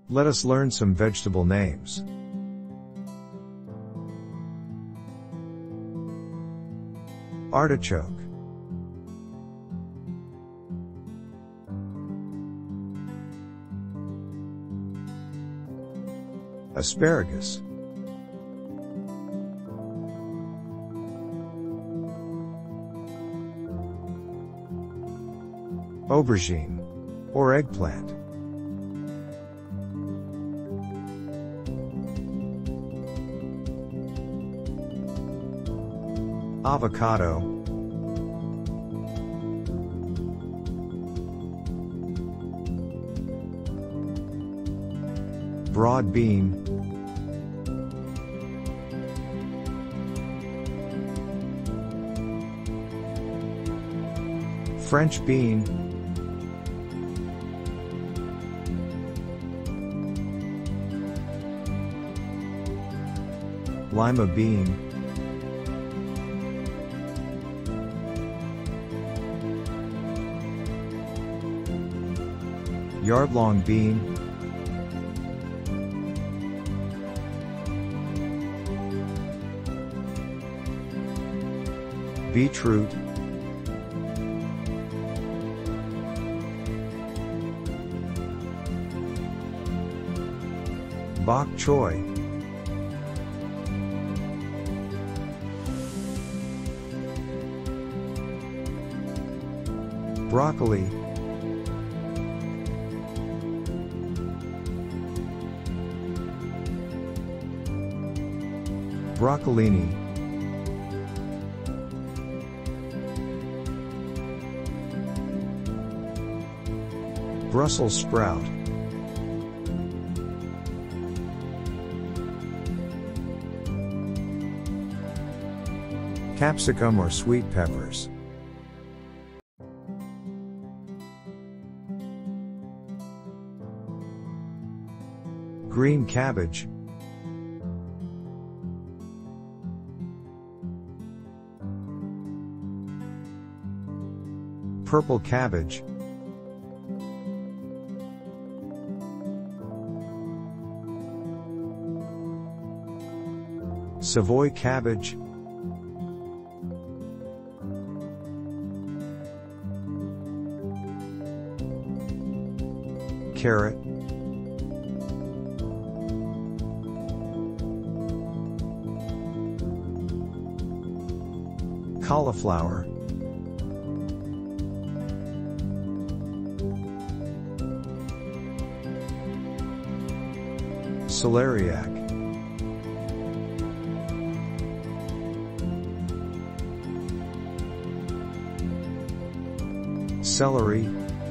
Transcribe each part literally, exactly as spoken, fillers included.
Let us learn some vegetable names. Artichoke, asparagus, aubergine, or eggplant, avocado, broad bean, French bean, lima bean, yardlong bean, beetroot, bok choy, broccoli, broccolini, Brussels sprout, capsicum or sweet peppers, green cabbage, purple cabbage, Savoy cabbage, carrot, cauliflower, celeriac, celery,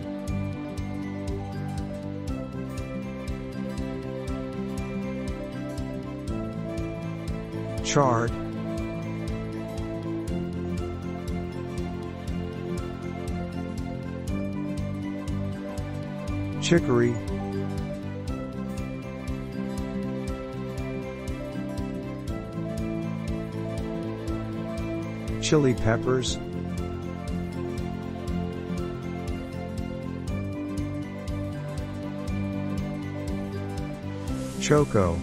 chard, chicory, chili peppers, choco,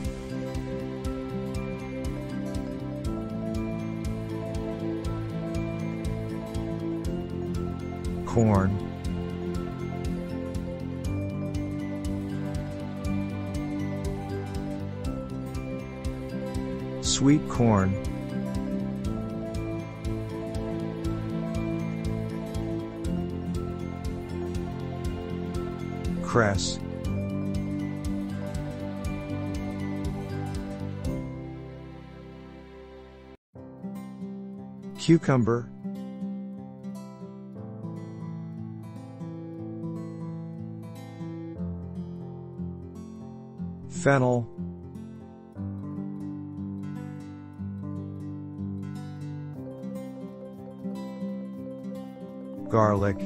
corn, sweet corn, cress, cucumber, fennel, garlic,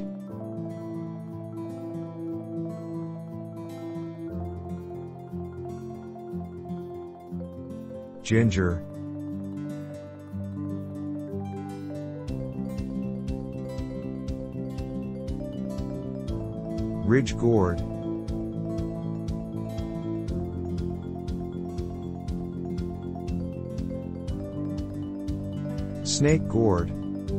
ginger, ridge gourd, snake gourd,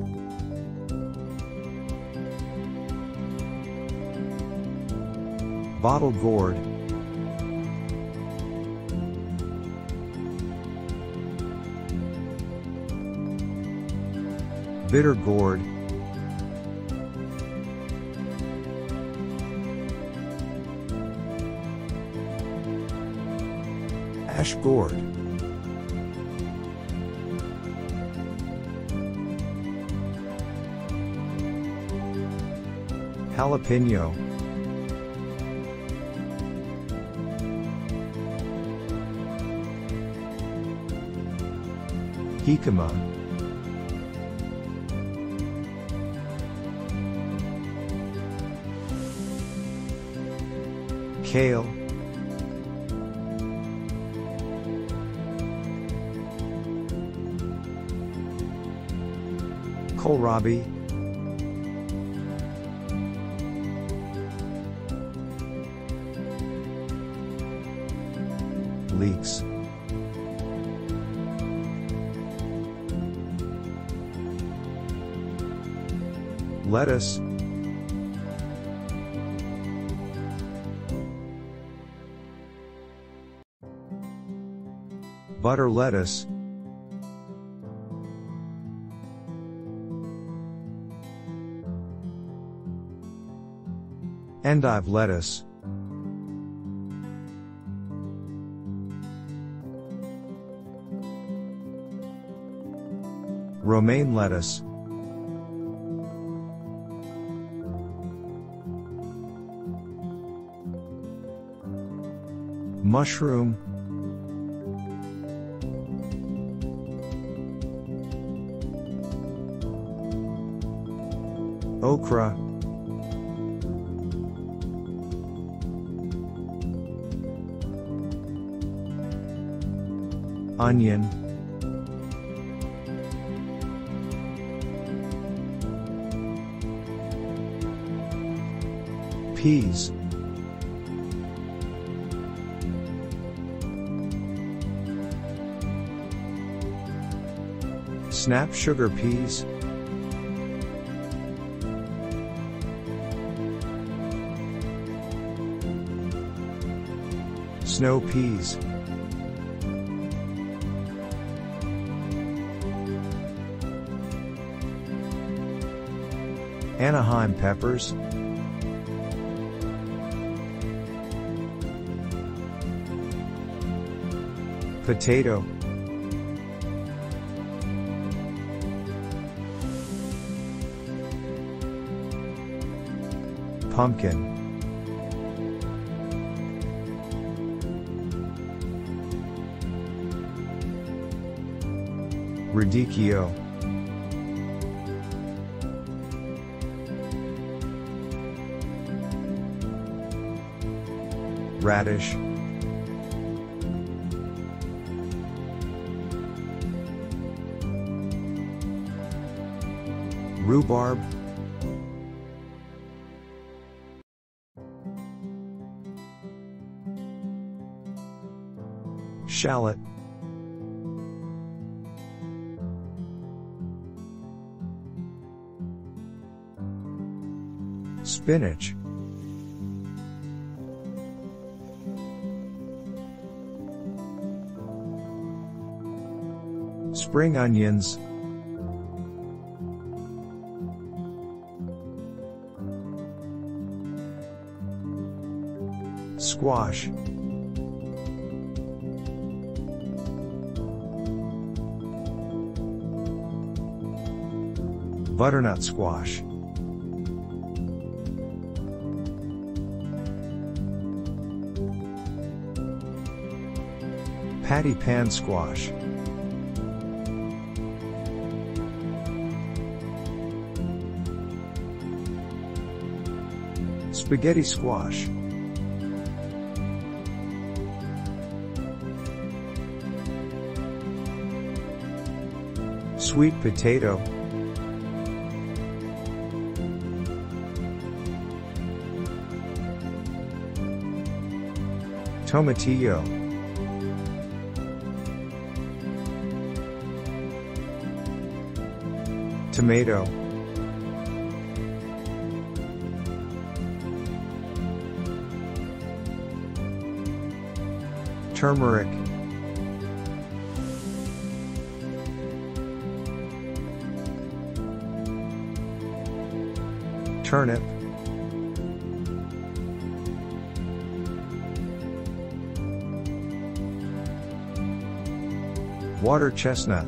bottle gourd, bitter gourd, ash gourd, jalapeno, jicama, kale, kohlrabi, leeks, lettuce, butter lettuce, endive lettuce, romaine lettuce, mushroom, okra, onion, peas, snap sugar peas, snow peas, Anaheim peppers, potato, pumpkin, radicchio, radish, rhubarb, shallot, spinach, spring onions, squash, butternut squash, patty pan squash, spaghetti squash, sweet potato, tomatillo, Tomato. Turmeric. Turnip. Water chestnut.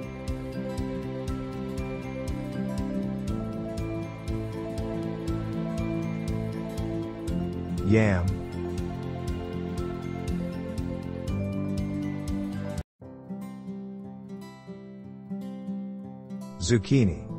Yam. Zucchini.